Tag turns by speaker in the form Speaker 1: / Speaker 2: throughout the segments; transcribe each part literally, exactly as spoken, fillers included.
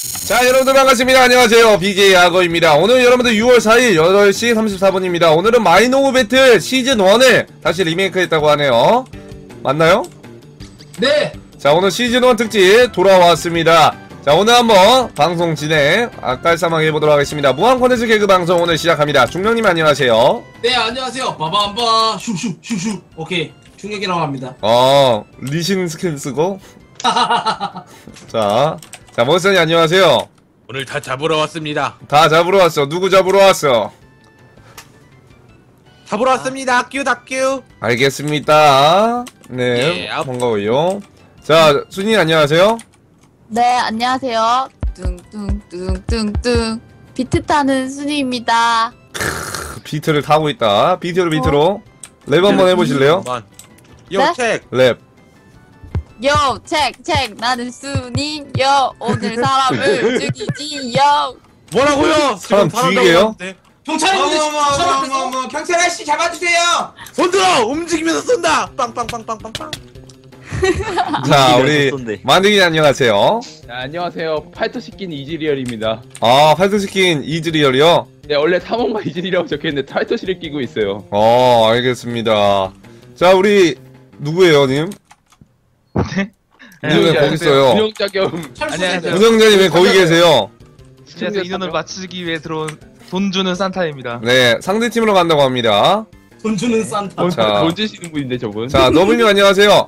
Speaker 1: 자, 여러분들 반갑습니다. 안녕하세요. 비제이 악어입니다. 오늘 여러분들 유월 사일 여덟 시 삼십사 분입니다. 오늘은 마이노우 배틀 시즌 일을 다시 리메이크했다고 하네요. 맞나요?
Speaker 2: 네!
Speaker 1: 자, 오늘 시즌 일 특집 돌아왔습니다. 자, 오늘 한번 방송 진행 깔쌈하게 해보도록 하겠습니다. 무한 콘텐츠 개그 방송 오늘 시작합니다. 중령님 안녕하세요.
Speaker 2: 네, 안녕하세요. 바바밤바 슉슉 슉슉. 오케이. 중력이라고 합니다.
Speaker 1: 어, 리신 스킨 쓰고. 자, 자, 머스니 안녕하세요.
Speaker 3: 오늘 다 잡으러 왔습니다.
Speaker 1: 다 잡으러 왔어. 누구 잡으러 왔어?
Speaker 3: 잡으러 왔습니다. 학교 학교.
Speaker 1: 알겠습니다. 네,
Speaker 3: 예, 아-
Speaker 1: 반가워요. 자, 순이 안녕하세요.
Speaker 4: 네, 안녕하세요. 뚱뚱뚱뚱뚱 비트 타는 순이입니다.
Speaker 1: 그 비트를 타고 있다. 비트로 비트로 랩 한번 해보실래요?
Speaker 3: 요
Speaker 4: 네?
Speaker 3: 책.
Speaker 1: 랩.
Speaker 4: 요, 책, 책, 나는 순이, 요, 오늘 사람을 죽이지, 요.
Speaker 3: 뭐라고요?
Speaker 1: 사람
Speaker 3: 지금 사람
Speaker 1: 죽이게요?
Speaker 3: 잡았는데.
Speaker 2: 경찰분들
Speaker 5: 어머 어머
Speaker 2: 차
Speaker 5: 어머
Speaker 2: 앞에서
Speaker 5: 어머 경찰 아저씨 잡아주세요.
Speaker 3: 손 들어! 움직이면서 쏜다! 빵빵빵빵빵빵.
Speaker 1: 자, 우리 만등이 안녕하세요.
Speaker 6: 네, 안녕하세요. 팔토 시킨 이즈리얼입니다.
Speaker 1: 아, 팔뚝시킨 이즈리얼이요?
Speaker 6: 네, 원래 탐험가 이즈리얼이라고 적혀있는데 팔토시를 끼고 있어요.
Speaker 1: 어, 알겠습니다. 자, 우리 누구예요, 님?
Speaker 7: 네?
Speaker 1: 님 왜 거기 있어요?
Speaker 6: 운영자겸.
Speaker 7: 안녕하세요.
Speaker 1: 운영자님 왜 거기 계세요?
Speaker 7: 그래서 인원을 맞추기 위해 들어온 돈 주는 산타입니다.
Speaker 1: 네, 상대팀으로 간다고 합니다.
Speaker 2: 돈 주는 산타.
Speaker 1: 자.
Speaker 6: 돈 주시는 분인데 저분.
Speaker 1: 자, 너블님 안녕하세요.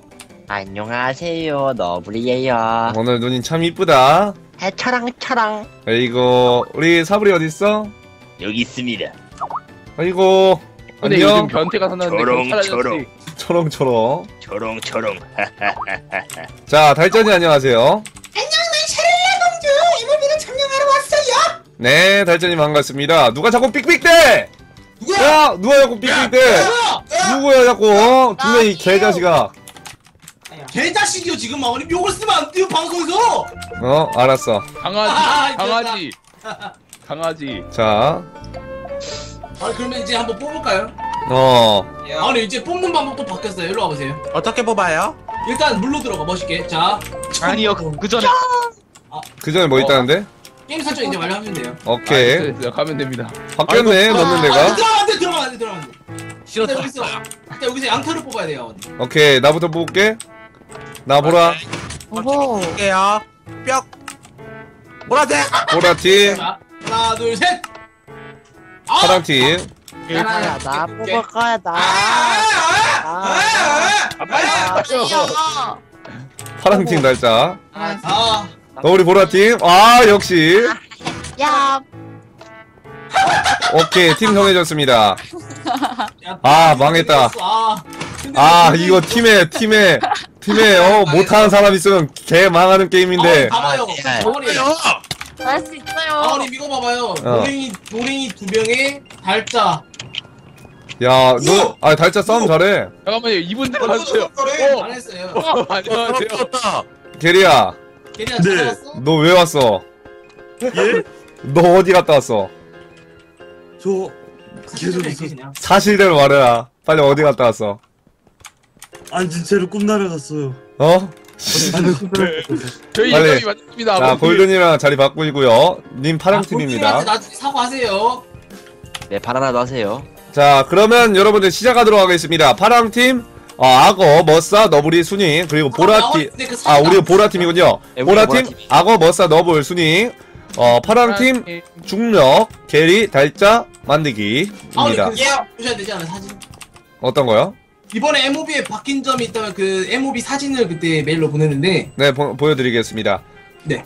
Speaker 8: 안녕하세요, 너블이에요.
Speaker 1: 오늘 눈이 참 이쁘다.
Speaker 8: 해차랑 차랑
Speaker 1: 아이고, 우리 사브리 어딨어?
Speaker 8: 여기 있습니다.
Speaker 1: 아이고,
Speaker 6: 근데 요즘
Speaker 1: 안녕.
Speaker 6: 변태가 사놨는데
Speaker 8: 저런,
Speaker 6: 경찰 아저씨.
Speaker 8: 저런.
Speaker 1: 초롱초롱.
Speaker 8: 초롱초롱.
Speaker 1: 자, 달짜님 안녕하세요.
Speaker 5: 안녕, 난 샤를라 공주. 이모비를 점령하러 왔어요.
Speaker 1: 네, 달짜님 반갑습니다. 누가 자꾸 삑삑대!
Speaker 2: 누구야?
Speaker 1: 야! 누가 자꾸 삑삑대!
Speaker 2: 누구야?
Speaker 1: 누구야, 자꾸, 어? 두명 이
Speaker 4: 아니에요.
Speaker 1: 개자식아.
Speaker 2: 개자식이요, 지금 막. 욕을 쓰면 안 돼요, 방송에서!
Speaker 1: 어, 알았어.
Speaker 6: 강아지. 강아지. 강아지.
Speaker 1: 자,
Speaker 2: 아, 그러면 이제 한번 뽑을까요?
Speaker 1: 어.
Speaker 2: 아니, 이제 뽑는 방법도 바뀌었어요. 일로 와보세요.
Speaker 3: 어떻게 뽑아요?
Speaker 2: 일단 물로 들어가, 멋있게. 자.
Speaker 7: 아니요, 그, 그 전에
Speaker 1: 그 전에 뭐 있다는데?
Speaker 2: 게임 설정 이제 완료하면 돼요.
Speaker 1: 오케이.
Speaker 6: 아, 됐어요. 가면 됩니다.
Speaker 1: 바뀌었네, 넣는
Speaker 2: 아,
Speaker 1: 데가.
Speaker 2: 들어가면 안 돼, 들어가면 안 돼, 들어가면 안 돼.
Speaker 3: 싫어.
Speaker 2: 일단 여기서, 일단 여기서 양털을 뽑아야 돼요.
Speaker 1: 오케이, 나부터 뽑을게. 나 보라.
Speaker 4: 오호.
Speaker 3: 볼게요. 뿅. 보라색.
Speaker 1: 보라팀,
Speaker 2: 자, 하나, 둘, 셋! 아!
Speaker 1: 파랑팀.
Speaker 8: 야, 나 뽑을 거야, 나.
Speaker 3: 아, 빨리.
Speaker 4: 아니요.
Speaker 1: 파랑팀 달자.
Speaker 2: 아,
Speaker 1: 너 우리 보라팀. 아, 역시.
Speaker 4: 야,
Speaker 1: 오케이, 팀 정해졌습니다.
Speaker 2: 야,
Speaker 1: 아, 망했다.
Speaker 2: 아, 근데
Speaker 1: 아,
Speaker 2: 왜
Speaker 1: 이거 팀에, 팀에, 팀에, 어, 못하는 사람 있으면 개 망하는 게임인데.
Speaker 2: 아, 봐봐요.
Speaker 8: 아,
Speaker 2: 정원이,
Speaker 4: 할 수 있어요.
Speaker 2: 아원이 이거 봐봐요.
Speaker 1: 어.
Speaker 2: 노랭이, 노랭이 두 명에 달자.
Speaker 1: 야, 너, 아, 달자 싸움 잘해.
Speaker 6: 잠깐만요. 이분들 와주세요.
Speaker 2: 안 했어요.
Speaker 6: 어, 안녕하세요.
Speaker 3: 다
Speaker 1: 게리야,
Speaker 2: 걔네가 찾아왔어?
Speaker 1: 너 왜 왔어?
Speaker 5: 예?
Speaker 1: 너 어디 갔다 왔어?
Speaker 5: 저
Speaker 2: 계속 있어, 그냥.
Speaker 1: 사실대로 말해라. 빨리 어디 갔다 왔어?
Speaker 5: 안 진짜로 꿈 날아갔어요.
Speaker 1: 어?
Speaker 6: 저희
Speaker 1: 빨리.
Speaker 6: 예정이 맞습니다.
Speaker 1: 자, 골든이랑 자리 바꾸시고요. 님 파랑팀입니다.
Speaker 2: 아, 나중에 사과하세요.
Speaker 8: 네, 바나나도 하세요.
Speaker 1: 자, 그러면 여러분들 시작하도록 하겠습니다. 파랑팀, 어, 악어, 머싸, 너브리, 순이, 그리고 보라팀,
Speaker 2: 근데 그
Speaker 1: 아,
Speaker 2: 사진
Speaker 1: 우리
Speaker 2: 안
Speaker 1: 보라팀이군요.
Speaker 8: 네, 우리
Speaker 1: 보라팀,
Speaker 8: 보라팀이.
Speaker 1: 악어, 머싸, 너블, 순이, 어, 파랑팀, 중력, 게리, 달자,
Speaker 2: 아, 우리
Speaker 1: 만들기입니다.
Speaker 2: 그 사진 보셔야 되지 않아요, 사진?
Speaker 1: 어떤 거요?
Speaker 2: 이번에 엠오비에 바뀐 점이 있다면 그 엠오비 사진을 그때 메일로 보내는데
Speaker 1: 네, 보, 보여드리겠습니다.
Speaker 2: 네.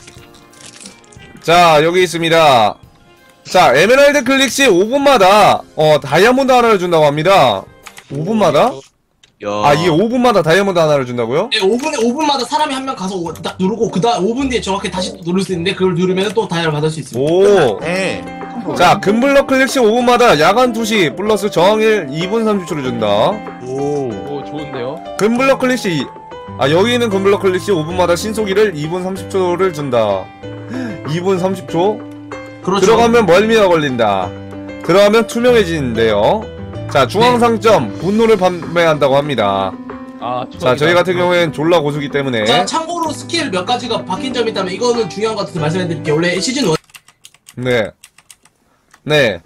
Speaker 1: 자, 여기 있습니다. 자, 에메랄드 클릭 시 오 분마다, 어, 다이아몬드 하나를 준다고 합니다. 오 분마다?
Speaker 8: 야.
Speaker 1: 아, 이게 오 분마다 다이아몬드 하나를 준다고요?
Speaker 2: 네, 오 분에 오 분마다 사람이 한 명 가서 오- 딱 누르고 그다음 오 분 뒤에 정확히 다시 또 누를 수 있는데 그걸 누르면 또 다이아를 받을 수 있습니다.
Speaker 1: 오.
Speaker 3: 네.
Speaker 1: 자, 금블럭 클릭 시 오 분마다 야간 투시 플러스 정일 이 분 삼십 초를 준다.
Speaker 3: 오.
Speaker 6: 오, 좋은데요?
Speaker 1: 금블럭 클릭 시, 아, 여기 있는 금블럭 클릭 시 오 분마다 신속이를 이 분 삼십 초를 준다. 이 분 삼십 초?
Speaker 2: 그렇죠.
Speaker 1: 들어가면 멀미가 걸린다. 들어가면 투명해지는데요. 자, 중앙상점 분노를 판매한다고 합니다.
Speaker 6: 아,
Speaker 1: 자 저희 같은 경우엔 졸라 고수기 때문에
Speaker 2: 자, 참고로 스킬 몇 가지가 바뀐 점이 있다면 이거는 중요한 것 같아서 말씀해드릴게요. 원래 시즌 일
Speaker 1: 네. 네.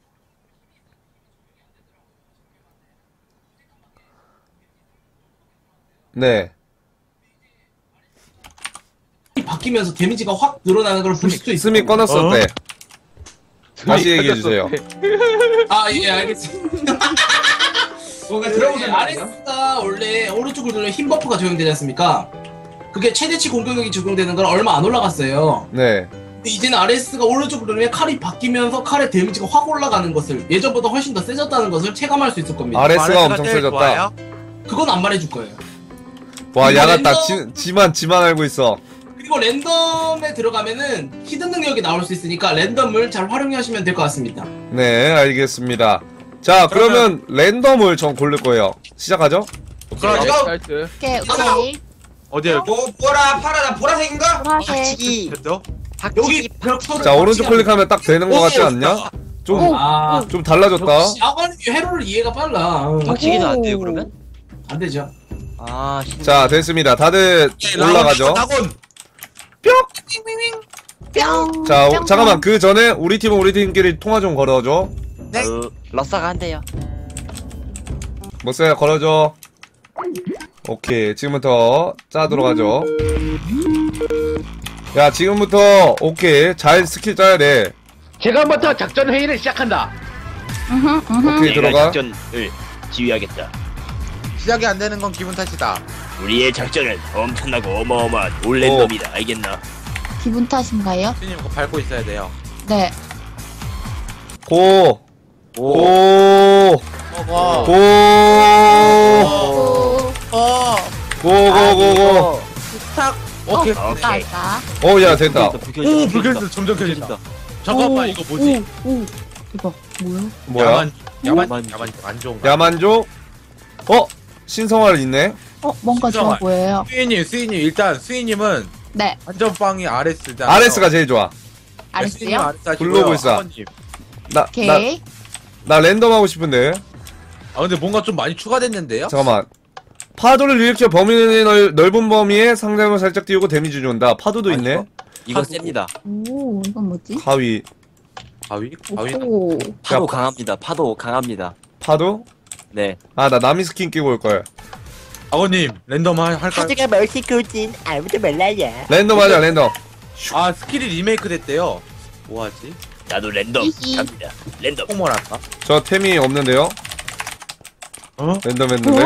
Speaker 1: 네.
Speaker 2: 바뀌면서 데미지가 확 늘어나는 걸 볼 수도 있어요.
Speaker 1: 스미 꺼놨었대. 다시 얘기해주세요.
Speaker 2: 아, 예, 알겠습니다. 뭔가 들어보세요. 아레스가 원래 오른쪽을 누르면 힘 버프가 적용되지 않습니까? 그게 최대치 공격력이 적용되는 건 얼마 안 올라갔어요.
Speaker 1: 네.
Speaker 2: 근데 이제는 아레스가 오른쪽으로 누르면 칼이 바뀌면서 칼의 데미지가 확 올라가는 것을, 예전보다 훨씬 더 세졌다는 것을 체감할 수 있을 겁니다.
Speaker 1: 아레스가 엄청
Speaker 3: 제일
Speaker 1: 세졌다.
Speaker 3: 좋아요?
Speaker 2: 그건 안 말해줄 거예요.
Speaker 1: 와,
Speaker 2: 이거
Speaker 1: 야갔다.
Speaker 2: 랜덤-
Speaker 1: 지, 지만, 지만 알고 있어.
Speaker 2: 그리고 랜덤에 들어가면은 히든 능력이 나올 수 있으니까 랜덤을 잘 활용하시면 될 것 같습니다.
Speaker 1: 네, 알겠습니다. 자, 그러면 랜덤을 전 고를 거예요. 시작하죠?
Speaker 3: 그럼
Speaker 6: 타이트.
Speaker 4: 오케이 오케이.
Speaker 3: 어디에?
Speaker 5: 뭐 보라 파라다 보라색인가?
Speaker 4: 보라색.
Speaker 8: 박치기.
Speaker 3: 됐죠?
Speaker 2: 여기 벽돌을
Speaker 1: 자, 오른쪽
Speaker 2: 같이
Speaker 1: 클릭하면 딱 되는 거 같지 않냐? 좀,
Speaker 2: 하면- 아,
Speaker 1: 좀 달라졌다.
Speaker 2: 역시 아버님 회로를 이해가 빨라. 어,
Speaker 8: 박치기도 안 돼요 그러면?
Speaker 2: 안 되죠.
Speaker 8: 아 신.
Speaker 1: 자, 됐습니다. 다들 올라가죠.
Speaker 3: 낙원.
Speaker 4: 뿅.
Speaker 1: 자,
Speaker 4: 뿅,
Speaker 1: 오, 잠깐만.
Speaker 4: 뿅.
Speaker 1: 그 전에 우리 팀은 우리 팀끼리 통화 좀 걸어줘.
Speaker 3: 네.
Speaker 8: 어, 러싸가 한대요.
Speaker 1: 뭐써요? 걸어줘. 오케이. 지금부터 짜도록 하죠. 야, 지금부터 오케이. 잘 스킬 짜야 돼.
Speaker 6: 지금부터 작전 회의를 시작한다.
Speaker 4: 음흠, 음흠.
Speaker 1: 오케이, 들어가.
Speaker 8: 작전을 지휘하겠다.
Speaker 3: 시작이 안 되는 건 기분 탓이다.
Speaker 8: 우리의 작전은 엄청나고 어마어마한 올랜덤이다. 알겠나?
Speaker 4: 기분 탓인가요?
Speaker 3: 스님 그거 밟고 있어야 돼요.
Speaker 4: 네.
Speaker 1: 고.
Speaker 8: 오.
Speaker 1: 고.
Speaker 3: 어거.
Speaker 1: 고.
Speaker 3: 어.
Speaker 1: 고고고고.
Speaker 3: 스탁. 오케이.
Speaker 4: 어,
Speaker 8: 오케이.
Speaker 4: 있다.
Speaker 1: 어, 야, 됐다.
Speaker 3: 오 불켜진다. 점점 켜진다. 잠깐만 이거 뭐지?
Speaker 4: 오, 오. 이거 뭐야?
Speaker 1: 뭐야?
Speaker 3: 야만 야만
Speaker 8: 야만-
Speaker 3: 야만 안 좋은 거.
Speaker 1: 야만족? 어? 신성화를 있네?
Speaker 4: 어, 뭔가 좋아
Speaker 3: 진정한.
Speaker 4: 보여요.
Speaker 3: 수인님 수인님 일단 수인님은
Speaker 4: 네.
Speaker 3: 완전 빵이 아레스잖아요.
Speaker 1: 아레스가 제일 좋아.
Speaker 4: 알았어요.
Speaker 3: 아레스 하시고요.
Speaker 1: 블루불사.
Speaker 3: 아버님.
Speaker 1: 나, 나,
Speaker 4: 오케이.
Speaker 1: 나 랜덤 하고 싶은데.
Speaker 3: 아 근데 뭔가 좀 많이 추가됐는데요?
Speaker 1: 잠깐만. 파도를 일으켜 범위의 넓, 넓은 범위에 상대방을 살짝 띄우고 데미지 준다. 파도도
Speaker 3: 아,
Speaker 1: 있네.
Speaker 3: 이거?
Speaker 8: 이거
Speaker 3: 하고.
Speaker 8: 셉니다.
Speaker 4: 오, 이건 뭐지?
Speaker 1: 가위.
Speaker 3: 가위? 가위?
Speaker 4: 오.
Speaker 8: 파도
Speaker 1: 야,
Speaker 8: 강합니다. 파도 강합니다.
Speaker 1: 파도?
Speaker 8: 네.
Speaker 1: 아, 나 나미 스킨 끼고 올걸.
Speaker 3: 아버님 랜덤 할, 할까요?
Speaker 8: 멀티코진 아무도 몰라요.
Speaker 1: 랜덤 하자, 랜덤.
Speaker 3: 아 스킬이 리메이크 됐대요. 뭐하지?
Speaker 8: 나도 랜덤
Speaker 4: 히히.
Speaker 8: 갑니다. 랜덤.
Speaker 3: 콩뭘 할까?
Speaker 1: 저 템이 없는데요?
Speaker 3: 어?
Speaker 1: 랜덤 했는데.
Speaker 4: 어?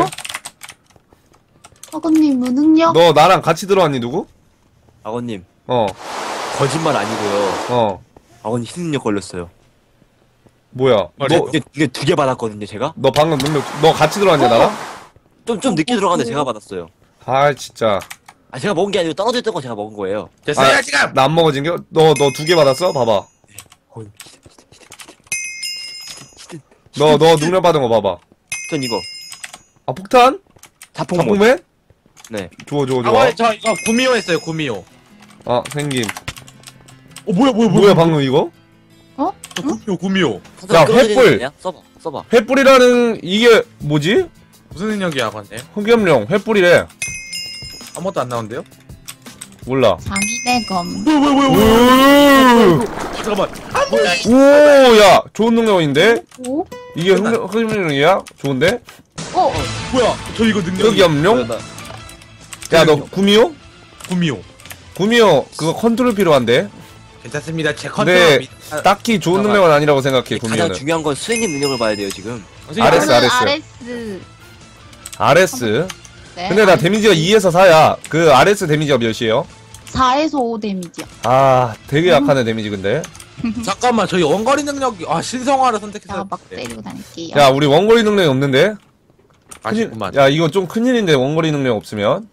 Speaker 4: 아버님 무능력?
Speaker 1: 너 나랑 같이 들어왔니, 누구?
Speaker 8: 아버님
Speaker 1: 어,
Speaker 8: 거짓말 아니고요.
Speaker 1: 어.
Speaker 8: 아버님 희능력 걸렸어요.
Speaker 1: 뭐야? 너,
Speaker 8: 이게 이게 두 개 받았거든요 제가.
Speaker 1: 너 방금 능력, 너 같이 들어왔냐, 나랑?
Speaker 8: 좀 좀 늦게 들어갔는데 제가 받았어요.
Speaker 1: 아, 진짜.
Speaker 8: 아 제가 먹은 게 아니고 떨어져 있던 거 제가 먹은 거예요.
Speaker 3: 됐어요
Speaker 1: 아,
Speaker 3: 지금!
Speaker 1: 나 안 먹어진 게? 너, 너 두 개 받았어? 봐봐.
Speaker 8: 어,
Speaker 1: 너, 너 능력 받은 거 봐봐.
Speaker 8: 전 이거
Speaker 1: 아, 폭탄?
Speaker 8: 자폭 모.
Speaker 1: 자폭맨?
Speaker 8: 네.
Speaker 1: 좋아, 좋아, 좋아.
Speaker 3: 아버님 저 이거 구미호 했어요 구미호.
Speaker 1: 아, 생김.
Speaker 3: 어 뭐야 뭐야
Speaker 1: 뭐야, 방금 이거?
Speaker 3: 저 구미호 구미호.
Speaker 1: 야, 횃불.
Speaker 8: 써봐 써봐.
Speaker 1: 횃불이라는, 이게, 뭐지?
Speaker 3: 무슨 능력이야 아버님?
Speaker 1: 흑염룡, 횃불이래.
Speaker 3: 아무것도 안 나온대요?
Speaker 1: 몰라.
Speaker 4: 장인의 검.
Speaker 1: 오,
Speaker 3: 아, 잠깐만.
Speaker 1: 오, 야, 좋은 능력인데?
Speaker 4: 오?
Speaker 1: 이게 흑염- 흑염룡이야? 좋은데?
Speaker 4: 어?
Speaker 3: 뭐야? 저 이거 능력.
Speaker 1: 흑염룡? 야, 너 구미호?
Speaker 3: 구미호.
Speaker 1: 구미호, 그거 컨트롤 필요한데?
Speaker 3: 괜찮습니다. 제
Speaker 1: 네.
Speaker 3: 컨트롤. 미- 아,
Speaker 1: 딱히 좋은
Speaker 8: 잠깐만.
Speaker 1: 능력은 아니라고 생각해,
Speaker 8: 가장
Speaker 1: 구미호는.
Speaker 8: 중요한 건 수행님 능력을 봐야 돼요 지금.
Speaker 3: 선생님,
Speaker 1: 아레스,
Speaker 4: 저는
Speaker 1: 아레스.
Speaker 4: 아레스.
Speaker 1: 아레스.
Speaker 4: 네.
Speaker 1: 근데 나 데미지가 이에서 사야. 그 아레스 데미지가 몇이에요?
Speaker 4: 사에서 오 데미지요.
Speaker 1: 아, 되게 약하네, 데미지 근데.
Speaker 3: 잠깐만 저희 원거리 능력이 아 신성화를 선택해서.
Speaker 4: 제가 막 때리고 다닐게요.
Speaker 1: 야, 우리 원거리 능력이 없는데? 큰일-
Speaker 3: 아쉽구만.
Speaker 1: 야, 이거 좀 큰일인데, 원거리 능력 없으면.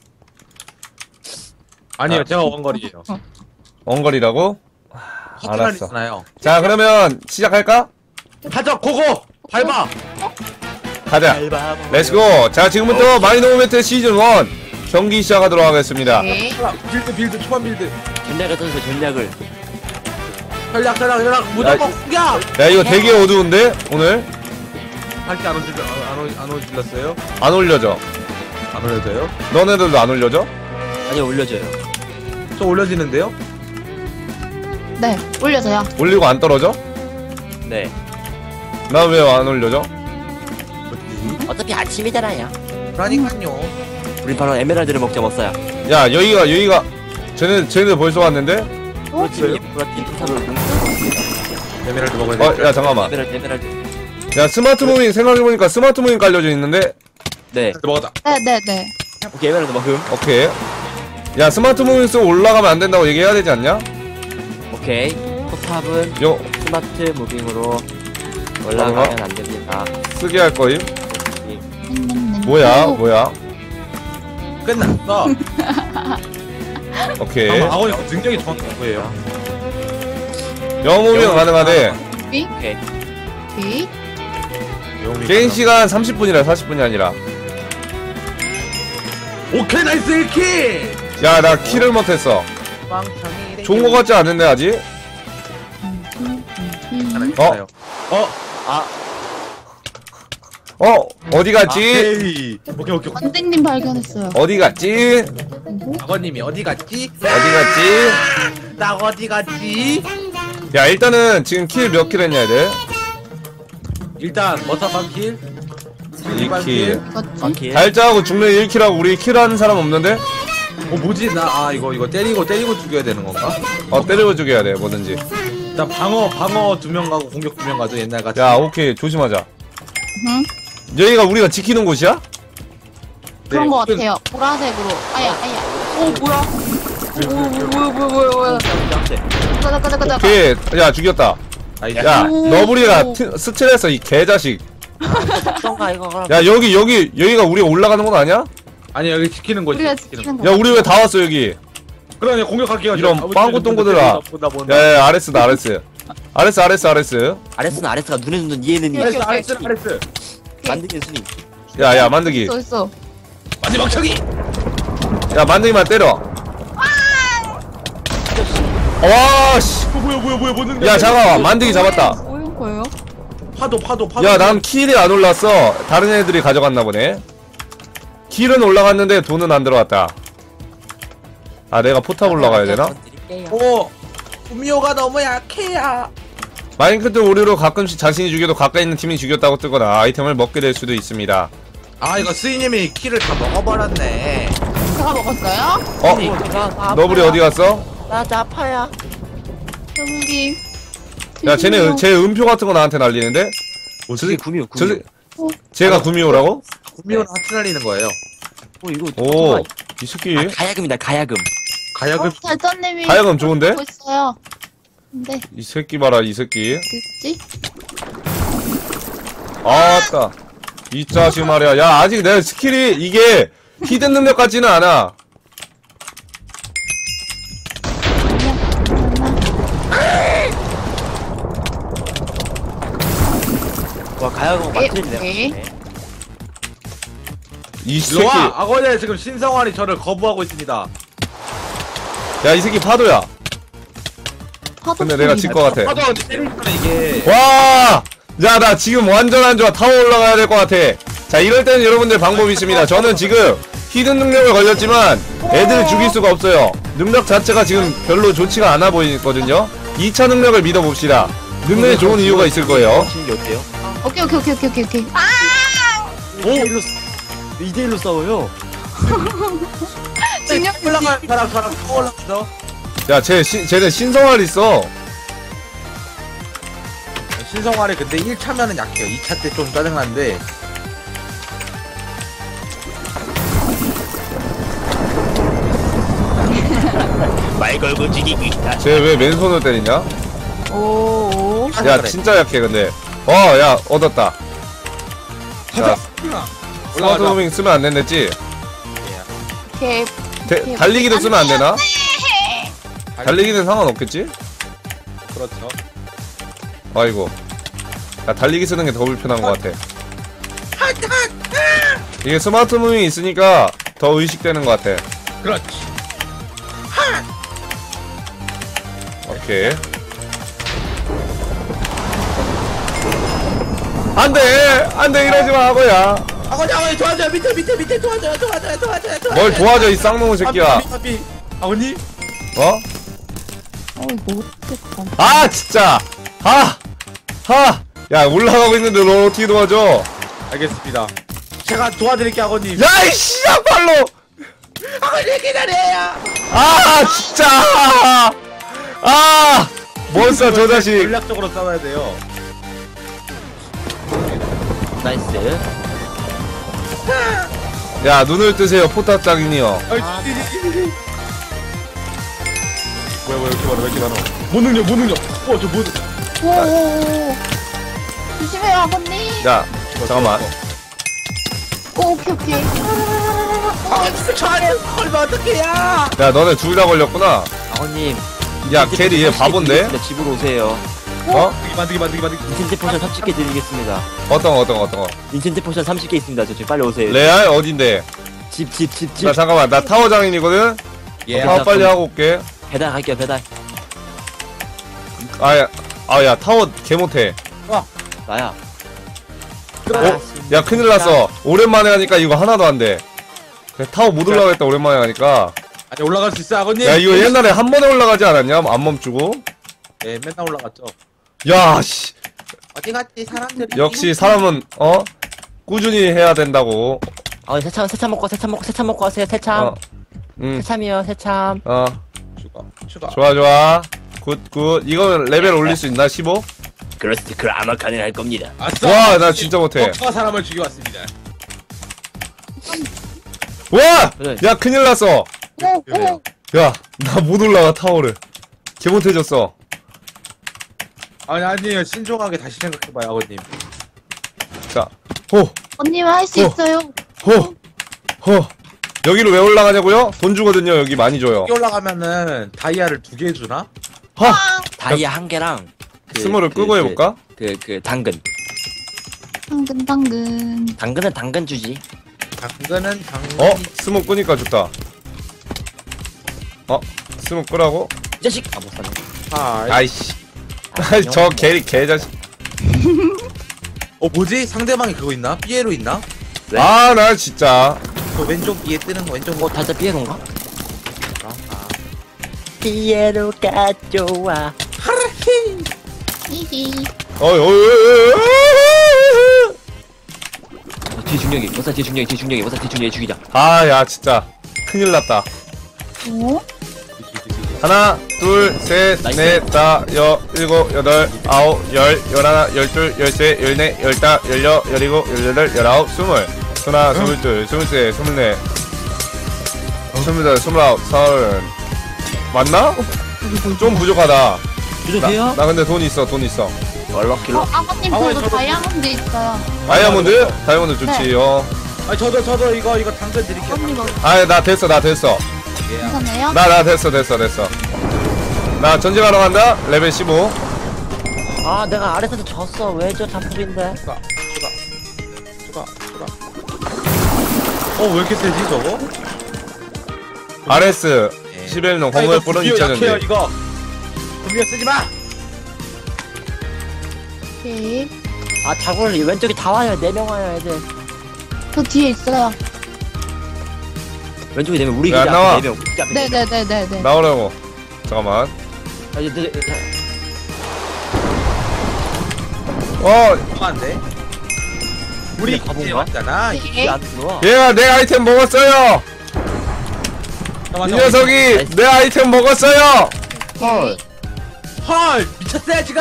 Speaker 3: 아니요
Speaker 1: 아.
Speaker 3: 제가 원거리예요.
Speaker 1: 원거리라고?
Speaker 3: 커튼을
Speaker 1: 알았어.
Speaker 3: 있잖아요.
Speaker 1: 자, 그러면 시작할까?
Speaker 3: 하죠 고고 밟아.
Speaker 1: 가자. 렛츠고! 자, 지금부터 마이노우 배틀 시즌 일 경기 시작하도록 하겠습니다.
Speaker 4: 네.
Speaker 3: 빌드 빌드 초반 빌드.
Speaker 8: 전략을 써서 전략을.
Speaker 3: 전략 전략 전략 무조건 공격.
Speaker 1: 야, 이거 되게 어두운데? 오늘?
Speaker 3: 할때 안 오질 안, 안, 오- 안 오질렀어요?
Speaker 1: 안 올려져.
Speaker 3: 안 올려져요?
Speaker 1: 너네들도 안 올려져?
Speaker 8: 아니 올려줘요.
Speaker 3: 저 올려지는데요?
Speaker 4: 네, 올려줘요.
Speaker 1: 올리고 안 떨어져?
Speaker 8: 네.
Speaker 1: 나 왜 안 올려져?
Speaker 8: 어차피 아침이잖아요.
Speaker 3: 그러니까요.
Speaker 8: 우리 바로 에메랄드를 먹자 먹어야.
Speaker 1: 야 여기가 여기가 쟤네 쟤네 벌써 왔는데?
Speaker 8: 그렇지. 플라틴 토탑을
Speaker 3: 에메랄드 먹어야
Speaker 1: 어
Speaker 3: 돼.
Speaker 1: 야 잠깐만.
Speaker 8: 에메랄드 에메랄드.
Speaker 1: 야 스마트 무빙 생각해보니까 스마트 무빙 깔려져 있는데?
Speaker 8: 네.
Speaker 3: 먹었다.
Speaker 4: 네네네.
Speaker 8: 오케이 에메랄드 먹음.
Speaker 1: 오케이. 야 스마트 무빙 쓰고 올라가면 안 된다고 얘기해야 되지 않냐?
Speaker 8: 오케이. 토탑은
Speaker 1: 요
Speaker 8: 스마트 무빙으로 올라가면 안 됩니다.
Speaker 1: 쓰게 할 거임? 뭐야 뭐야?
Speaker 3: 끝났어.
Speaker 1: 오케이.
Speaker 3: 아마 아버님 능력이 정확히 뭐예요?
Speaker 1: 영어 무빙 가능하대.
Speaker 4: 오케이.
Speaker 1: 게임 시간 삼십 분이라 사십 분이 아니라.
Speaker 3: 오케이 나이스 일 킬.
Speaker 1: 야 나 킬을 못했어. 좋은 거 같지 않은데 아직? 어?
Speaker 3: 어?
Speaker 8: 아
Speaker 1: 어? 어디 갔지?
Speaker 3: 오케이. 오케이 오케이.
Speaker 4: 선생님 발견했어요.
Speaker 1: 어디 갔지?
Speaker 3: 아버님이 어디 갔지?
Speaker 1: 어디 갔지?
Speaker 3: 나 어디 갔지?
Speaker 1: 야 일단은 지금 킬 몇 킬 했냐 애들?
Speaker 3: 일단 머사반 킬.
Speaker 1: 이 킬.
Speaker 4: 이거지?
Speaker 8: 바퀴.
Speaker 1: 달자하고 중래 일 킬하고 우리 킬하는 사람 없는데?
Speaker 3: 어 뭐지 나 아 이거 이거 때리고 때리고 죽여야 되는 건가?
Speaker 1: 어 때리고 죽여야 돼 뭐든지.
Speaker 3: 일단 방어 방어 두 명 가고 공격 두 명 가죠 옛날 같이.
Speaker 1: 야 오케이 조심하자.
Speaker 4: 응?
Speaker 1: 여기가 우리가 지키는 곳이야?
Speaker 4: 그런
Speaker 3: 네.
Speaker 4: 거 같아요. 보라색으로. 아야, 아야. 오, 뭐야? 오, 뭐야, 뭐야, 뭐야, 뭐야. 가자, 가자, 가자.
Speaker 1: 오케이 야 죽였다.
Speaker 3: 나이스.
Speaker 1: 야
Speaker 4: 오.
Speaker 1: 너브리가 티- 스트레스 이 개자식.
Speaker 8: 어떤가 이거 그럼.
Speaker 1: 야 여기 여기 여기가 우리가 올라가는 곳 아니야?
Speaker 3: 아니 여기 지키는 거지.
Speaker 4: 우리가
Speaker 3: 지키는
Speaker 4: 지키는
Speaker 3: 거.
Speaker 4: 거.
Speaker 1: 야 우리 왜 다 왔어 여기?
Speaker 3: 그러네 공격할게요.
Speaker 1: 이런
Speaker 3: 아버지
Speaker 1: 빵꾸 똥꼬들아.
Speaker 3: 본다, 본다.
Speaker 1: 야야 아레스다 아레스. 아레스 아레스 아레스.
Speaker 8: 아레스는 아레스가 눈에 눈는 이해는 이.
Speaker 3: 아레스 아레스 아레스.
Speaker 8: 만드는 순위.
Speaker 1: 야야 만드기.
Speaker 4: 있어, 있어.
Speaker 3: 마지막 척이.
Speaker 1: 야 만드기만 때려. 와 씨.
Speaker 3: 어, 뭐야 뭐야 뭐야 뭐는.
Speaker 1: 야 잠깐만 만드기 잡았다.
Speaker 4: 뭐인 거예요?
Speaker 3: 파도 파도 파도.
Speaker 1: 야 난 킬이 안 올랐어. 다른 애들이 가져갔나 보네. 킬은 올라갔는데 돈은 안 들어왔다. 아 내가 포탑 올라가야 되나?
Speaker 3: 오. 구미호가 너무 약해야.
Speaker 1: 마인크래프트 오류로 가끔씩 자신이 죽여도 가까이 있는 팀이 죽였다고 뜨거나 아이템을 먹게 될 수도 있습니다.
Speaker 3: 아 이거 스이님이 키를 다 먹어버렸네.
Speaker 4: 제가 먹었어요?
Speaker 1: 어? 너블이 어디 갔어?
Speaker 8: 나 아파야.
Speaker 4: 여기.
Speaker 1: 야 쟤네 쟤 음표 같은 거 나한테 날리는데?
Speaker 8: 저게 구미호
Speaker 1: 저
Speaker 8: 구미호.
Speaker 1: 쟤가 구미호라고?
Speaker 3: 구미호는 하트 날리는 거예요.
Speaker 8: 어 이거.
Speaker 1: 오 이 새끼
Speaker 8: 아, 가야금이다 가야금.
Speaker 3: 가약을.
Speaker 4: 어, 달전님이.
Speaker 1: 가야금 좋은데?
Speaker 4: 먹고 있어요. 근데,
Speaker 1: 이 새끼 봐라 이 새끼.
Speaker 4: 뭐지?
Speaker 1: 아따 이 자식 말이야. 야 아직 내 스킬이 이게 히든 능력 같지는 않아.
Speaker 8: 와 가야금
Speaker 4: 에,
Speaker 8: 맞추네.
Speaker 4: 오케이.
Speaker 1: 이 새끼.
Speaker 3: 일로와 악어네 지금 신성환이 저를 거부하고 있습니다.
Speaker 1: 야 이 새끼 파도야.
Speaker 4: 파도
Speaker 1: 근데 내가 질 것 같아.
Speaker 3: 파도 때리니까 이게.
Speaker 1: 와! 야, 나 지금 완전 안 좋아. 타워 올라가야 될 것 같아. 자, 이럴 때는 여러분들 방법이 있습니다. 저는 지금 히든 능력을 걸렸지만 애들을 죽일 수가 없어요. 능력 자체가 지금 별로 좋지가 않아 보이거든요. 이 차 능력을 믿어봅시다. 능력이 좋은 이유가 있을 거예요.
Speaker 8: 치는 게 어때요?
Speaker 4: 오케이, 오케이, 오케이, 오케이, 오케이, 오케이. 아!
Speaker 8: 이대일로 이대일로 싸워요.
Speaker 4: 진영
Speaker 3: 올라가 저랑 저랑 더 올라가죠.
Speaker 1: 야, 쟤, 신, 쟤네 신성할 있어.
Speaker 3: 신성환이 근데 일 차면은 약해요. 이 차 때 좀 짜증나는데.
Speaker 8: 말 걸고 죽이기.
Speaker 1: 쟤 왜 맨손을 때리냐?
Speaker 4: 오, 오.
Speaker 1: 야, 진짜 약해, 근데. 어, 야, 얻었다. 자, 스마트 무빙 쓰면 안 된댔지?
Speaker 4: 오케이.
Speaker 1: 대, 달리기도 쓰면 안 되나? 달리기는 상관없겠지?
Speaker 3: 그렇죠.
Speaker 1: 아이고. 야, 달리기 쓰는 게 더 불편한 것 같아. 이게 스마트 무빙이 있으니까 더 의식되는 것 같아.
Speaker 3: 그렇지.
Speaker 1: 오케이. 안 돼! 안 돼! 이러지 마, 하고야.
Speaker 3: 아버님 아버님 도와줘요 밑에 밑에 밑에 도와줘요 도와줘요 도와줘요 도와줘요.
Speaker 1: 뭘 도와줘 이 쌍놈의 새끼야.
Speaker 3: 아버님 아버님.
Speaker 1: 어?
Speaker 4: 어 이거 어떡해.
Speaker 1: 아 진짜. 아. 하. 야 올라가고 있는데 너 어떻게 도와줘?
Speaker 3: 알겠습니다. 제가 도와드릴게요 아버님.
Speaker 1: 야 이씨 발로.
Speaker 3: 아버님 기다려요.
Speaker 1: 아 진짜. 아. 몬스터 저 자식.
Speaker 3: 전략적으로 싸워야 돼요.
Speaker 9: 나이스.
Speaker 1: 야 눈을 뜨세요 포탑장이니요.
Speaker 3: 아이,
Speaker 9: 아.
Speaker 3: 띠디디디디. 뭐야 뭐야 이렇게 많아 왜 이렇게 많아? 무능력 무능력. 어저 무.
Speaker 4: 오오오. 조심해요 아버님.
Speaker 1: 야 잠깐만.
Speaker 4: 오 오케이 오케이.
Speaker 3: 아 저 안에 걸면 어떡해요?
Speaker 1: 야 너네 둘 다 걸렸구나.
Speaker 9: 아버님.
Speaker 1: 야 캐리 얘 바본데?
Speaker 9: 집으로 오세요.
Speaker 1: 어?
Speaker 3: 만들기 만들기 만들기.
Speaker 9: 인챈트 포션 삼십 개 드리겠습니다.
Speaker 1: 어떤 거 어떤 거 어떤 거?
Speaker 9: 인챈트 포션 삼십 개 있습니다. 저 지금 빨리 오세요.
Speaker 1: 레알 어딘데?
Speaker 9: 집 집 집 집.
Speaker 1: 나 잠깐만 나 타워 장인이거든.
Speaker 3: 예.
Speaker 1: 타워 빨리 하고 올게.
Speaker 9: 배달 갈게요 배달.
Speaker 1: 아야 아야 타워 개 못해.
Speaker 9: 나야.
Speaker 1: 어? 야 큰일 났어. 오랜만에 하니까 이거 하나도 안 돼. 타워 못 올라가겠다 오랜만에 하니까.
Speaker 3: 아니 올라갈 수 있어 아버님.
Speaker 1: 야 이거 옛날에 한 번에 올라가지 않았냐? 안 멈추고.
Speaker 3: 예 맨날 올라갔죠.
Speaker 1: 야 씨.
Speaker 3: 어디 갔지 사람들이.
Speaker 1: 역시 사람은 어 꾸준히 해야 된다고.
Speaker 9: 아 새참 새참 먹고 새참 먹고 새참 먹고 하세요 새참.
Speaker 1: 어. 응.
Speaker 9: 새참이요 새참.
Speaker 1: 어.
Speaker 3: 추가 추가.
Speaker 1: 좋아 좋아. 굿 굿. 이거는 레벨 올릴 수 있나? 십오?
Speaker 8: 그렇지 그 아마 가능할 겁니다.
Speaker 3: 아싸.
Speaker 1: 와 나 진짜 못해.
Speaker 3: 덕후가 사람을 죽여왔습니다.
Speaker 1: 와!
Speaker 9: 그래.
Speaker 1: 야 큰일 났어.
Speaker 4: 오오.
Speaker 1: 야 나 못 올라가 타워를. 개 못해졌어.
Speaker 3: 아니 아니에요 신중하게 다시 생각해봐요 아버님.
Speaker 1: 자, 호,
Speaker 4: 언니 할 수
Speaker 1: 어.
Speaker 4: 있어요.
Speaker 1: 호, 호. 여기로 왜 올라가냐고요? 돈 주거든요. 여기 많이 줘요.
Speaker 3: 여기 올라가면은 다이아를 두 개 주나?
Speaker 1: 하.
Speaker 9: 다이아 한 개랑. 그,
Speaker 1: 스모를
Speaker 9: 그,
Speaker 1: 끄고
Speaker 9: 그,
Speaker 1: 해볼까?
Speaker 9: 그 그 당근.
Speaker 4: 당근 당근.
Speaker 9: 당근은 당근 주지.
Speaker 3: 당근은 당근.
Speaker 1: 어? 스모 끄니까 좋다. 어? 스모 끄라고?
Speaker 9: 이 자식. 아못 사네.
Speaker 3: 아,
Speaker 1: 아이씨. 아이 저 개, 개자식.
Speaker 3: 어 뭐지? 상대방이 그거 있나? 삐에로 있나?
Speaker 9: 네.
Speaker 1: 아, 나 진짜.
Speaker 3: 그 왼쪽 삐에 뜨는 거 왼쪽.
Speaker 9: 어 달자 삐에로인가?
Speaker 3: 아,
Speaker 9: 삐에로가 좋아.
Speaker 4: 히히.
Speaker 1: 어이, 어이, 어이, 어이, 어이.
Speaker 9: 어, 뒤 중력이. 머사 뒤 중력이 뒤 중력이. 머사 뒤 중력이 죽이자.
Speaker 1: 아, 야, 진짜. 큰일 났다.
Speaker 4: 오.
Speaker 1: 하나, 둘, 셋,
Speaker 9: 나이스.
Speaker 1: 넷, 다, 여, 일곱, 여덟, 아홉, 열, 열하나, 열둘, 열셋, 열넷, 열다, 열여, 열일곱, 열여덟, 열아홉, 스물. 스물하나, 스물둘, 스물셋, 스물넷, 스물다섯, 스물아홉, 서른. 맞나? 좀 부족하다.
Speaker 9: 부족해요?
Speaker 1: 나, 나 근데 돈 있어, 돈 있어.
Speaker 9: 얼럭킬로.
Speaker 4: 어 아버님
Speaker 3: 아버님,
Speaker 4: 저도
Speaker 3: 저도-
Speaker 4: 다이아몬드 있어요.
Speaker 1: 다이아몬드? 다이아몬드 좋지, 어.
Speaker 3: 아 저도 저도 이거 이거 당근 드릴게요.
Speaker 4: 언니 뭐
Speaker 1: 아, 나 됐어, 나 됐어.
Speaker 3: 예.
Speaker 4: 괜찮아요?
Speaker 1: 나, 나 됐어, 됐어, 됐어. 나 전쟁하러 간다? 레벨 십오.
Speaker 9: 아 내가 아래에서 졌어. 왜 저 잠풀인데?
Speaker 3: 추가 추가 추가 추가. 어왜 이렇게 세지 저거?
Speaker 1: 아레스,
Speaker 3: 예.
Speaker 1: 십일 년
Speaker 3: 아, 이거
Speaker 1: 공을 뿌른
Speaker 3: 드디어 약해요
Speaker 1: 이차전지.
Speaker 3: 이거. 분명 쓰지 마.
Speaker 4: 오케이.
Speaker 9: 아 자고를 왼쪽에 다 와요. 네 명 와요 애들.
Speaker 4: 저 뒤에 있어요.
Speaker 9: 왼쪽에 네명 우리
Speaker 1: 왜안
Speaker 9: 기지
Speaker 1: 나와?
Speaker 9: 앞에 네 명. 우리 기지 앞에 네 명.
Speaker 4: 네네네네네.
Speaker 1: 나오라고. 잠깐만.
Speaker 9: 아, 이제 네, 네,
Speaker 1: 어,
Speaker 3: 안돼. 우리
Speaker 9: 이게 바본가?
Speaker 3: 이제 왔잖아. 이-
Speaker 9: 기지 안 들어와.
Speaker 1: 얘가 내 아이템 먹었어요! 이 녀석이 내 아이템 먹었어요!
Speaker 9: 헐.
Speaker 3: 헐 미쳤어요 지금?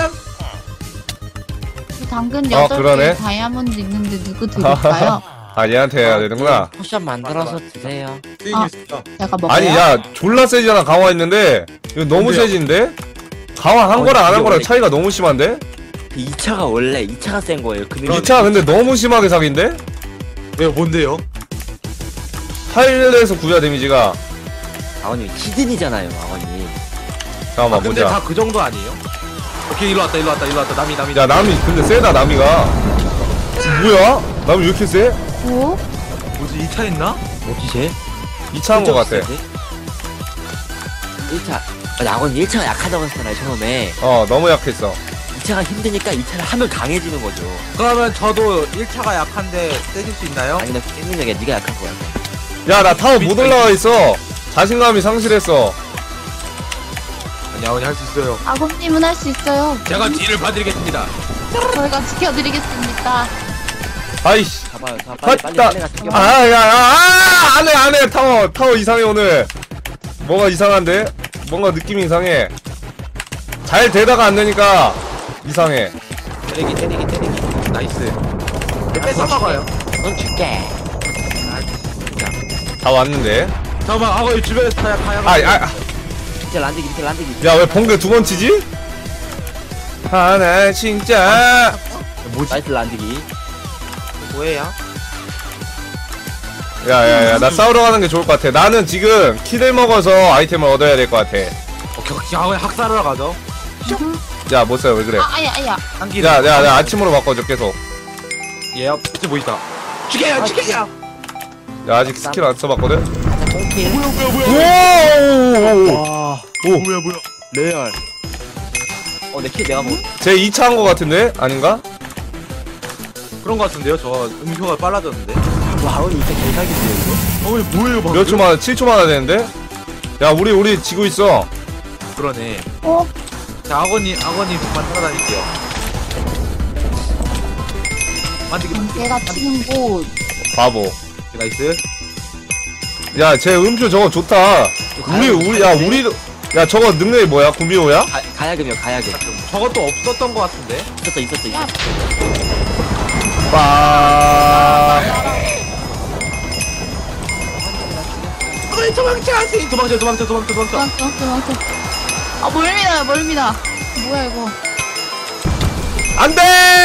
Speaker 4: 저 당근
Speaker 1: 어,
Speaker 4: 여덟
Speaker 1: 그러네.
Speaker 4: 개 다이아몬드 있는데 누구 드릴까요?
Speaker 1: 아, 얘한테 해야 되는구나.
Speaker 9: 포션 만들어서 드세요.
Speaker 3: 쓰이고
Speaker 4: 아.
Speaker 3: 있어.
Speaker 4: 제가 먹어요.
Speaker 1: 아니, 야, 졸라 세지잖아, 강화 있는데. 이거 너무
Speaker 3: 뭔데요?
Speaker 1: 세진데? 강화 한
Speaker 9: 어,
Speaker 1: 거랑 안 한
Speaker 9: 이게
Speaker 1: 거랑
Speaker 9: 원래-
Speaker 1: 차이가 너무 심한데?
Speaker 9: 그 이 차가 원래 이 차가 센 거예요. 그
Speaker 1: 이 차 근데 너무 심하게 사기인데?
Speaker 3: 왜 뭔데요?
Speaker 1: 팔에서 구야 데미지가.
Speaker 9: 아버님 히든이잖아요, 아버님.
Speaker 1: 잠깐만,
Speaker 3: 아, 근데
Speaker 1: 보자.
Speaker 3: 다 그 정도 아니에요? 오케이 일로 왔다 일로 왔다 일로 왔다 남이 남이.
Speaker 1: 야, 남이, 근데 세다, 남이가. 뭐야? 남이 왜 이렇게 세?
Speaker 4: 오?
Speaker 3: 뭐지 이 차 있나?
Speaker 9: 뭐지 쟤?
Speaker 1: 이 차인 거 같아.
Speaker 9: 일 차. 아니 아버님 일 차가 약하다고 했잖아요 처음에.
Speaker 1: 어, 너무 약했어.
Speaker 9: 이 차가 힘드니까 이 차를 하면 강해지는 거죠.
Speaker 3: 그러면 저도 일 차가 약한데 때릴 수 있나요?
Speaker 9: 아니 나 깨는 게 네가 약한 거야.
Speaker 1: 야 나 타워 못 올라가 있어. 자신감이 상실했어.
Speaker 3: 아니 아버님 할 수 있어요.
Speaker 4: 아곰님은 할 수 있어요.
Speaker 3: 제가 뒤를 봐드리겠습니다.
Speaker 4: 저희가 지켜드리겠습니다.
Speaker 1: 아이씨.
Speaker 9: 잡아요. 자 빨리 빨리
Speaker 1: 헛다.
Speaker 9: 빨리 가 튕겨.
Speaker 1: 아야야 안해 안해 타워 타워 이상해 오늘. 뭐가 이상한데? 뭔가 느낌이 이상해. 잘 되다가 안 되니까 이상해.
Speaker 9: 때리기 때리기 때리기.
Speaker 3: 나이스. 뺏어 먹어요.
Speaker 9: 넌 줄게.
Speaker 1: 다 왔는데.
Speaker 3: 잠깐만 아버님 주변에서 다 가야.
Speaker 1: 아이 아.
Speaker 9: 밑에 란디기 밑에 란디기.
Speaker 1: 야 왜 번개 두 번 치지? 하나 진짜.
Speaker 3: 뭐지?
Speaker 9: 나이스 란디기.
Speaker 3: 뭐예요?
Speaker 1: 야야야 나 싸우러 가는 게 좋을 것 같아. 나는 지금 키를 먹어서 아이템을 얻어야 될 것 같아.
Speaker 3: 오케이 오케이 아버님 학살하러 가죠.
Speaker 1: 야 못 써요 왜 그래?
Speaker 4: 아, 아야, 아야.
Speaker 3: 한기.
Speaker 1: 야야 야 아침으로 바꿔줘 계속.
Speaker 3: 예. 그치 뭐 있다. 죽여요 죽여요.
Speaker 1: 야 아직 스킬 안 써봤거든?
Speaker 9: 똥킬.
Speaker 3: 뭐야 뭐야 뭐야.
Speaker 1: 와.
Speaker 3: 오 뭐야 뭐야.
Speaker 9: 레알. 어내 킬 내가 먹.
Speaker 1: 제 이 차 한 거 같은데? 아닌가?
Speaker 3: 그런 거 같은데요? 저 음표가 빨라졌는데.
Speaker 9: 와 아버님 이때 개사기인데요 이거.
Speaker 3: 어머니 뭐예요 방금?
Speaker 1: 몇 초만 칠 초만 해야 되는데? 야 우리 우리 지고 있어.
Speaker 3: 그러네.
Speaker 4: 어?
Speaker 3: 자 악어님 악어님 그만 따라다닐게요. 만들기
Speaker 4: 내가 치는 곳.
Speaker 1: 바보.
Speaker 3: 나이스.
Speaker 1: 야 쟤 음표 저거 좋다. 우리 우리 야 우리도 야 저거 능력이 뭐야? 구미호야?
Speaker 9: 가, 가야금이요 가야금.
Speaker 3: 저것도 없었던 거 같은데.
Speaker 9: 있었어 있었어 있었어.
Speaker 1: 빠.
Speaker 3: 어이 도망쳐 도망쳐 도망쳐 도망쳐 도망쳐.
Speaker 4: 도망쳐, 도망쳐. 아, 멀미다, 멀미다. 뭐야, 이거.
Speaker 1: 안돼.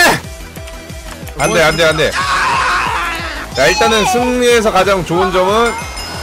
Speaker 1: 안돼 안돼 안돼. 야 일단은 승리에서 가장 좋은 점은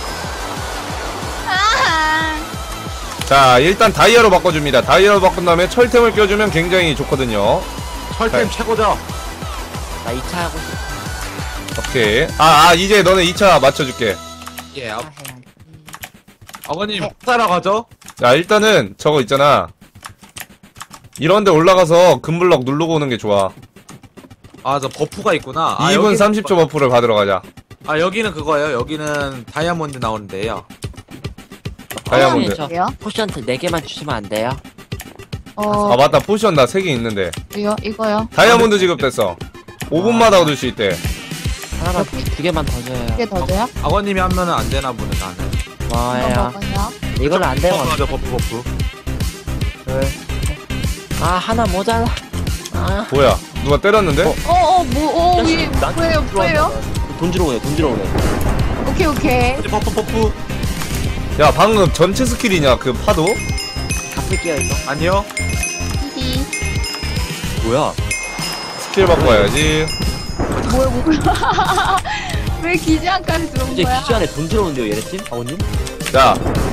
Speaker 4: 아,
Speaker 1: 자 일단 다이아로 바꿔줍니다. 다이아로 바꾼 다음에 철템을 껴주면 굉장히 좋거든요.
Speaker 3: 철템
Speaker 1: 네.
Speaker 3: 최고죠.
Speaker 9: 나 이 차 하고 싶어.
Speaker 1: 오케이. 아, 아 이제 너네 이 차 맞춰줄게.
Speaker 3: 예. 아, 아버님 따라 가죠.
Speaker 1: 야 일단은 저거 있잖아. 이런데 올라가서 금블럭 누르고 오는 게 좋아.
Speaker 3: 아 저 버프가 있구나. 아,
Speaker 1: 이 분
Speaker 3: 여기는
Speaker 1: 삼십 초 버프를 받으러 가자.
Speaker 3: 아 여기는 그거예요. 여기는 다이아몬드 나오는데요.
Speaker 1: 다이아몬드.
Speaker 9: 저
Speaker 4: 왜요?
Speaker 9: 포션 네 개만 주시면 안 돼요?
Speaker 4: 어,
Speaker 1: 아 맞다 포션 나 세 개 있는데.
Speaker 4: 이거, 이거요.
Speaker 1: 다이아몬드 지급됐어. 오 분마다 얻을 수 있대.
Speaker 9: 하나만 두 개만 더 줘요.
Speaker 4: 이게 더 돼요?
Speaker 3: 아버님이 하면은 안 되나 보네 나는.
Speaker 4: 이거
Speaker 9: 뭐예요?
Speaker 4: 먹어요.
Speaker 9: 이걸로 안 되면
Speaker 3: 버프 하죠 버프 버프.
Speaker 9: 둘. 아 하나 모자라. 아.
Speaker 1: 뭐야? 누가 때렸는데?
Speaker 9: 어.
Speaker 4: 어, 어, 뭐, 어, 이,
Speaker 9: 나한테
Speaker 4: 뭐예요, 뭐예요?
Speaker 9: 돈 주러 오네 돈 주러 오네.
Speaker 4: 오케이, 오케이.
Speaker 3: 이제 버프 버프.
Speaker 1: 야 방금 전체 스킬이냐 그 파도?
Speaker 9: 갚을게요 이거.
Speaker 3: 아니요.
Speaker 4: 히히.
Speaker 9: 뭐야?
Speaker 1: 스킬 바꿔야지.
Speaker 4: 뭐야, 뭐야. 왜 기지한까지 들어온
Speaker 9: 이제
Speaker 4: 거야?
Speaker 9: 기지 안에 돈 들어오는데요 얘네팀? 아버님?
Speaker 1: 자,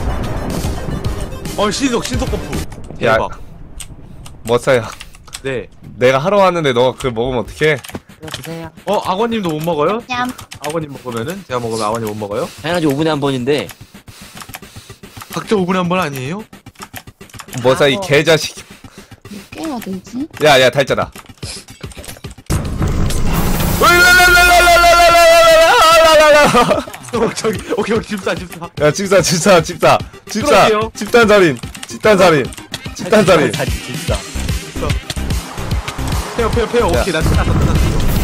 Speaker 3: 어 신속 신속 버프.
Speaker 1: 야,
Speaker 3: 대박.
Speaker 1: 머싸야.
Speaker 3: 네.
Speaker 1: 내가 하러 왔는데 너가 그걸 먹으면 어떡해?
Speaker 9: 이거 드세요.
Speaker 3: 어 아버님도 못 먹어요?
Speaker 4: 냠.
Speaker 3: 아버님 먹으면은 제가 먹으면 아버님 못 먹어요?
Speaker 9: 당연하지 오 분에 한 번인데.
Speaker 3: 각자 오 분에 한 번 아니에요?
Speaker 1: 머싸 이 개자식.
Speaker 4: 몇 개가 되지?
Speaker 1: 야, 야 달잖아.
Speaker 3: 어, 저기 오케이 오케이 집사 집사.
Speaker 1: 야 집사 집사 집사 집사
Speaker 3: 그러게요.
Speaker 1: 집단 살인 집단 살인 집단 살인.
Speaker 9: 다 진짜.
Speaker 3: 페어 페어 페어.
Speaker 1: 야.
Speaker 3: 오케이 나 끝났어 끝났어.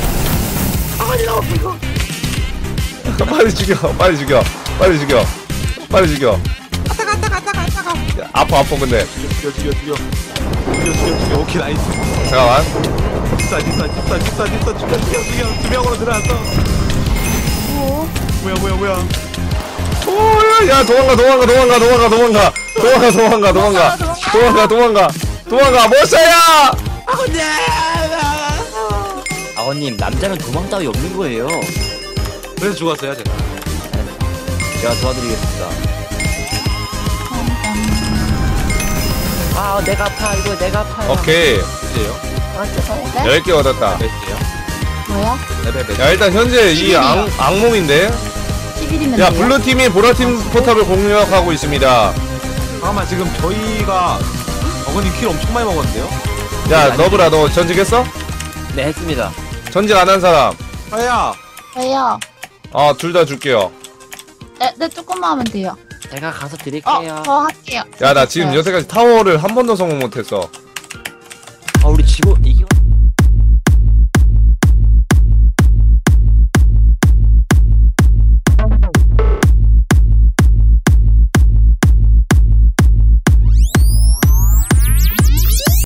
Speaker 1: 빨리 죽여 빨리 죽여 빨리 죽여 빨리 죽여.
Speaker 5: 갔다 갔다 갔다 갔다가
Speaker 1: 야, 아파 아파 근데.
Speaker 3: 죽여 죽여 죽여. 죽여 죽여 죽여. 오케이 나이스.
Speaker 1: 잠깐만.
Speaker 3: 집사 집사 집사 집사 집사 죽여 죽여 죽여. 두 명으로 들어왔어. 뭐야 뭐야 뭐야.
Speaker 1: 오야 도망가 도망가 도망가 도망가 도망가 도망가 도망가 도망가 도망가 도망가 도망가 머싸야.
Speaker 9: 아버님 남자는 도망 따위 없는 거예요.
Speaker 3: 그래서 죽었어요 제가.
Speaker 9: 제가 도와드리겠습니다. 아 내가 아파 이거 내가 아파요.
Speaker 1: 오케이
Speaker 3: 몇이에요?
Speaker 9: 아 죄송해요.
Speaker 1: 열 개 얻었다.
Speaker 3: 몇이에요?
Speaker 4: 뭐야?
Speaker 3: 레벨 몇?
Speaker 1: 야 일단 현재 이 악, 악몽인데.
Speaker 4: 십일이면
Speaker 1: 야 블루팀이 보라팀 포탑을 공격하고 있습니다.
Speaker 3: 잠깐만 지금 저희가 어머님 킬 엄청 많이 먹었는데요?
Speaker 1: 야 너브라 너 전직했어?
Speaker 9: 네 했습니다.
Speaker 1: 전직 안 한 사람.
Speaker 3: 아야.
Speaker 4: 왜요?
Speaker 1: 아 둘 다 줄게요.
Speaker 4: 네, 네 조금만 하면 돼요.
Speaker 9: 제가 가서
Speaker 4: 어,
Speaker 9: 드릴게요.
Speaker 4: 저 할게요.
Speaker 1: 야 나 지금 여태까지 타워를 한 번도 성공 못했어.
Speaker 9: 아 우리 지고 이기고.